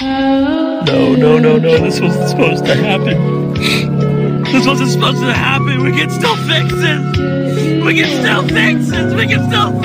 No, this wasn't supposed to happen. This wasn't supposed to happen. We can still fix this. We can still fix this. We can still